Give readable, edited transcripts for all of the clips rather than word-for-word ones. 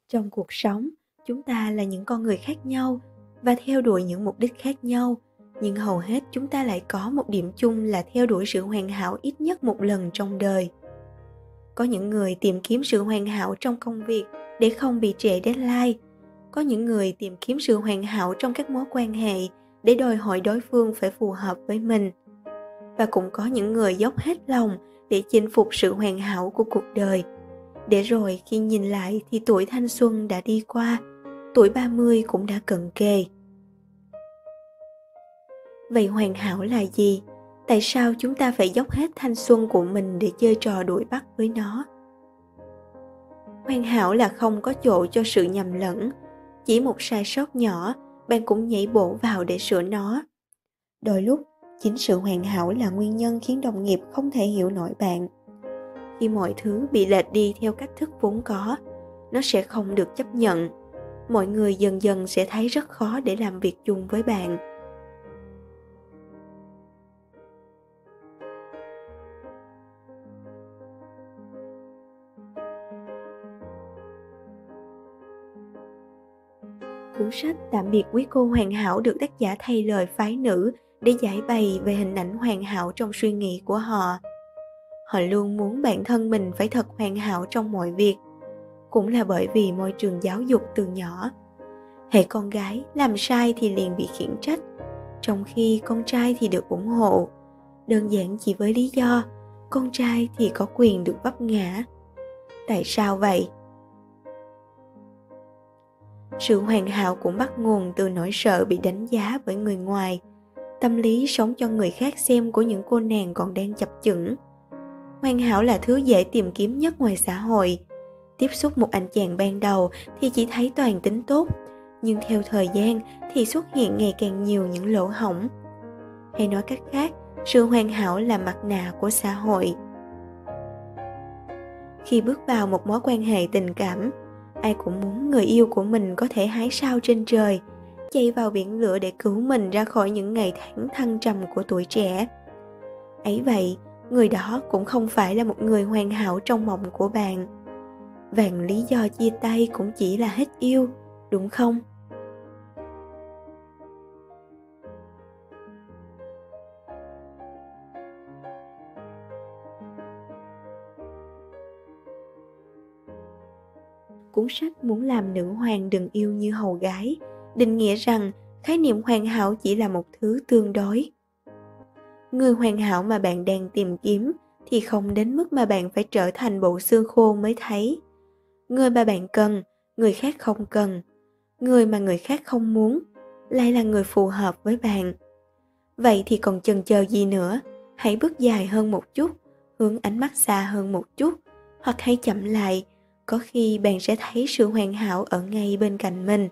Trong cuộc sống, chúng ta là những con người khác nhau và theo đuổi những mục đích khác nhau, nhưng hầu hết chúng ta lại có một điểm chung là theo đuổi sự hoàn hảo ít nhất một lần trong đời. Có những người tìm kiếm sự hoàn hảo trong công việc để không bị trễ deadline. Có những người tìm kiếm sự hoàn hảo trong các mối quan hệ để đòi hỏi đối phương phải phù hợp với mình. Và cũng có những người dốc hết lòng để chinh phục sự hoàn hảo của cuộc đời. Để rồi khi nhìn lại thì tuổi thanh xuân đã đi qua, tuổi 30 cũng đã cận kề. Vậy hoàn hảo là gì? Tại sao chúng ta phải dốc hết thanh xuân của mình để chơi trò đuổi bắt với nó? Hoàn hảo là không có chỗ cho sự nhầm lẫn. Chỉ một sai sót nhỏ, bạn cũng nhảy bổ vào để sửa nó. Đôi lúc, chính sự hoàn hảo là nguyên nhân khiến đồng nghiệp không thể hiểu nổi bạn. Khi mọi thứ bị lệch đi theo cách thức vốn có, nó sẽ không được chấp nhận. Mọi người dần dần sẽ thấy rất khó để làm việc chung với bạn. Cuốn sách Tạm biệt quý cô hoàn hảo được tác giả thay lời phái nữ để giải bày về hình ảnh hoàn hảo trong suy nghĩ của họ. Họ luôn muốn bản thân mình phải thật hoàn hảo trong mọi việc. Cũng là bởi vì môi trường giáo dục từ nhỏ. Hễ con gái làm sai thì liền bị khiển trách, trong khi con trai thì được ủng hộ. Đơn giản chỉ với lý do con trai thì có quyền được vấp ngã. Tại sao vậy? Sự hoàn hảo cũng bắt nguồn từ nỗi sợ bị đánh giá bởi người ngoài, tâm lý sống cho người khác xem của những cô nàng còn đang chập chững. Hoàn hảo là thứ dễ tìm kiếm nhất ngoài xã hội. Tiếp xúc một anh chàng ban đầu thì chỉ thấy toàn tính tốt, nhưng theo thời gian thì xuất hiện ngày càng nhiều những lỗ hổng. Hay nói cách khác, sự hoàn hảo là mặt nạ của xã hội. Khi bước vào một mối quan hệ tình cảm, ai cũng muốn người yêu của mình có thể hái sao trên trời, chạy vào biển lửa để cứu mình ra khỏi những ngày tháng thăng trầm của tuổi trẻ. Ấy vậy, người đó cũng không phải là một người hoàn hảo trong mộng của bạn. Vạn lý do chia tay cũng chỉ là hết yêu, đúng không? Cuốn sách muốn làm nữ hoàng đừng yêu như hầu gái, định nghĩa rằng khái niệm hoàn hảo chỉ là một thứ tương đối. Người hoàn hảo mà bạn đang tìm kiếm thì không đến mức mà bạn phải trở thành bộ xương khô mới thấy. Người mà bạn cần, người khác không cần. Người mà người khác không muốn, lại là người phù hợp với bạn. Vậy thì còn chần chờ gì nữa? Hãy bước dài hơn một chút, hướng ánh mắt xa hơn một chút, hoặc hãy chậm lại, có khi bạn sẽ thấy sự hoàn hảo ở ngay bên cạnh mình.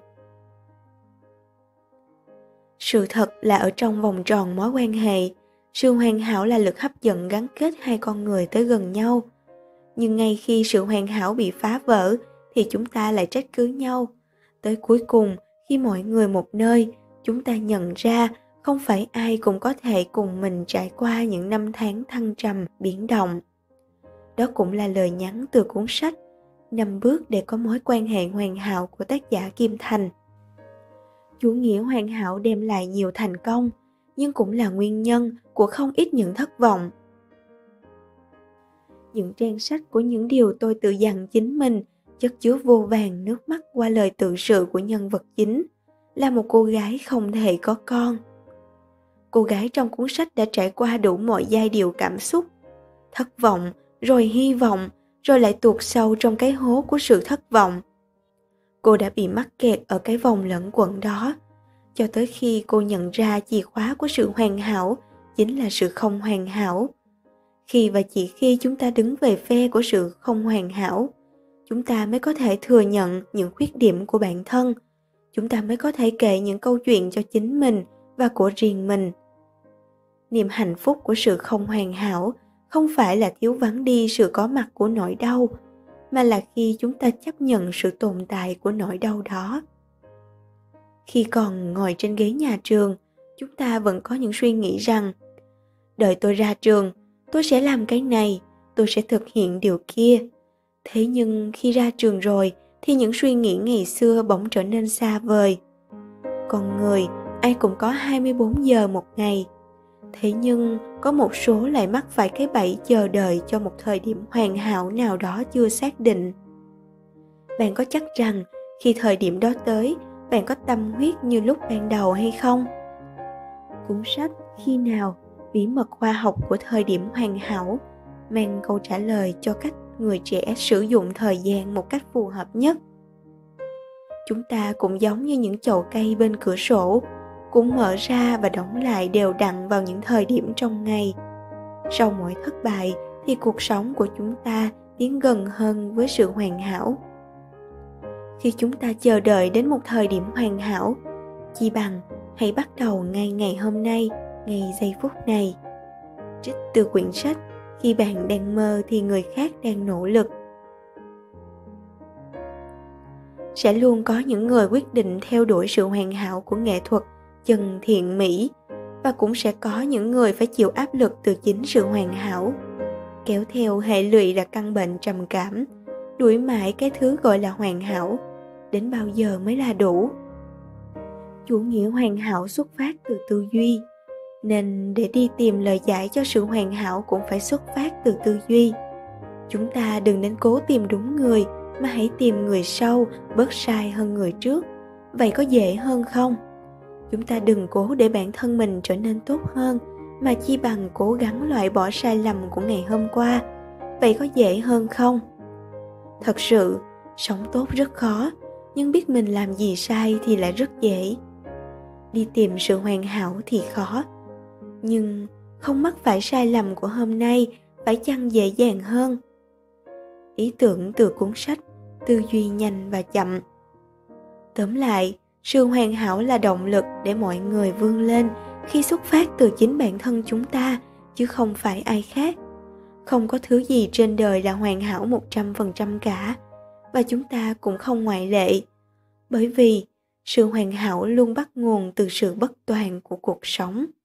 Sự thật là ở trong vòng tròn mối quan hệ, sự hoàn hảo là lực hấp dẫn gắn kết hai con người tới gần nhau. Nhưng ngay khi sự hoàn hảo bị phá vỡ thì chúng ta lại trách cứ nhau. Tới cuối cùng, khi mọi người một nơi, chúng ta nhận ra không phải ai cũng có thể cùng mình trải qua những năm tháng thăng trầm, biến động. Đó cũng là lời nhắn từ cuốn sách 5 bước để có mối quan hệ hoàn hảo của tác giả Kim Thành. Chủ nghĩa hoàn hảo đem lại nhiều thành công, nhưng cũng là nguyên nhân của không ít những thất vọng. Những trang sách của những điều tôi tự dặn chính mình chất chứa vô vàn nước mắt qua lời tự sự của nhân vật chính, là một cô gái không thể có con. Cô gái trong cuốn sách đã trải qua đủ mọi giai điệu cảm xúc, thất vọng, rồi hy vọng, rồi lại tuột sâu trong cái hố của sự thất vọng. Cô đã bị mắc kẹt ở cái vòng lẫn quẩn đó, cho tới khi cô nhận ra chìa khóa của sự hoàn hảo chính là sự không hoàn hảo. Khi và chỉ khi chúng ta đứng về phe của sự không hoàn hảo, chúng ta mới có thể thừa nhận những khuyết điểm của bản thân. Chúng ta mới có thể kể những câu chuyện cho chính mình và của riêng mình. Niềm hạnh phúc của sự không hoàn hảo không phải là thiếu vắng đi sự có mặt của nỗi đau, mà là khi chúng ta chấp nhận sự tồn tại của nỗi đau đó. Khi còn ngồi trên ghế nhà trường, chúng ta vẫn có những suy nghĩ rằng đợi tôi ra trường, tôi sẽ làm cái này, tôi sẽ thực hiện điều kia. Thế nhưng khi ra trường rồi thì những suy nghĩ ngày xưa bỗng trở nên xa vời. Con người ai cũng có 24 giờ một ngày. Thế nhưng có một số lại mắc phải cái bẫy chờ đợi cho một thời điểm hoàn hảo nào đó chưa xác định. Bạn có chắc rằng khi thời điểm đó tới, bạn có tâm huyết như lúc ban đầu hay không? Cuốn sách Khi nào, bí mật khoa học của thời điểm hoàn hảo mang câu trả lời cho cách người trẻ sử dụng thời gian một cách phù hợp nhất. Chúng ta cũng giống như những chậu cây bên cửa sổ, cũng mở ra và đóng lại đều đặn vào những thời điểm trong ngày. Sau mỗi thất bại thì cuộc sống của chúng ta tiến gần hơn với sự hoàn hảo. Khi chúng ta chờ đợi đến một thời điểm hoàn hảo, chi bằng hãy bắt đầu ngay ngày hôm nay, ngay giây phút này. Trích từ quyển sách Khi bạn đang mơ thì người khác đang nỗ lực. Sẽ luôn có những người quyết định theo đuổi sự hoàn hảo của nghệ thuật chân thiện mỹ, và cũng sẽ có những người phải chịu áp lực từ chính sự hoàn hảo, kéo theo hệ lụy là căn bệnh trầm cảm, đuổi mãi cái thứ gọi là hoàn hảo. Đến bao giờ mới là đủ? Chủ nghĩa hoàn hảo xuất phát từ tư duy, nên để đi tìm lời giải cho sự hoàn hảo cũng phải xuất phát từ tư duy. Chúng ta đừng nên cố tìm đúng người, mà hãy tìm người sau bớt sai hơn người trước. Vậy có dễ hơn không? Chúng ta đừng cố để bản thân mình trở nên tốt hơn, mà chi bằng cố gắng loại bỏ sai lầm của ngày hôm qua. Vậy có dễ hơn không? Thật sự, sống tốt rất khó, nhưng biết mình làm gì sai thì lại rất dễ. Đi tìm sự hoàn hảo thì khó, nhưng không mắc phải sai lầm của hôm nay phải chăng dễ dàng hơn? Ý tưởng từ cuốn sách Tư duy nhanh và chậm. Tóm lại, sự hoàn hảo là động lực để mọi người vươn lên khi xuất phát từ chính bản thân chúng ta, chứ không phải ai khác. Không có thứ gì trên đời là hoàn hảo 100% cả, và chúng ta cũng không ngoại lệ. Bởi vì sự hoàn hảo luôn bắt nguồn từ sự bất toàn của cuộc sống.